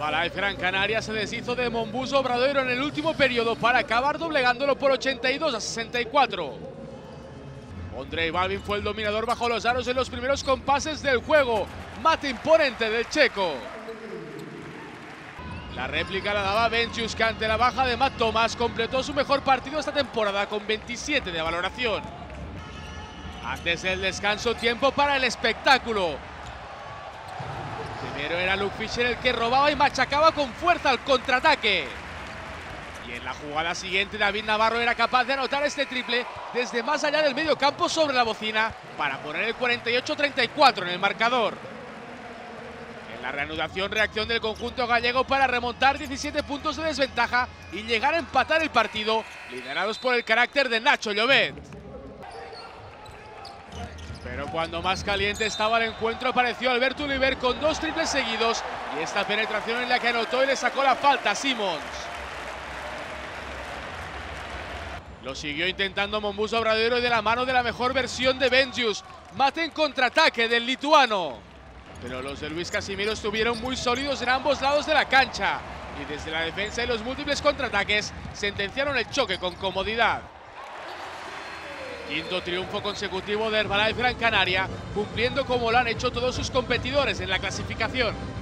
Herbalife Gran Canaria se deshizo de Monbus Obradoiro en el último periodo para acabar doblegándolo por 82-64. Ondrej Balvin fue el dominador bajo los aros en los primeros compases del juego. Mate imponente del checo. La réplica la daba Benčius, que ante la baja de Matt Thomas completó su mejor partido esta temporada con 27 de valoración. Antes del descanso, tiempo para el espectáculo. Primero era Luke Fischer el que robaba y machacaba con fuerza al contraataque. Y en la jugada siguiente, David Navarro era capaz de anotar este triple desde más allá del medio campo sobre la bocina para poner el 48-34 en el marcador. En la reanudación, reacción del conjunto gallego para remontar 17 puntos de desventaja y llegar a empatar el partido, liderados por el carácter de Nacho Llobet. Pero cuando más caliente estaba el encuentro, apareció Alberto Oliver con 2 triples seguidos y esta penetración en la que anotó y le sacó la falta a Simons. Lo siguió intentando Monbus Obradoiro y de la mano de la mejor versión de Benčius. Mate en contraataque del lituano. Pero los de Luis Casimiro estuvieron muy sólidos en ambos lados de la cancha y desde la defensa y los múltiples contraataques sentenciaron el choque con comodidad. Quinto triunfo consecutivo de Herbalife Gran Canaria, cumpliendo como lo han hecho todos sus competidores en la clasificación.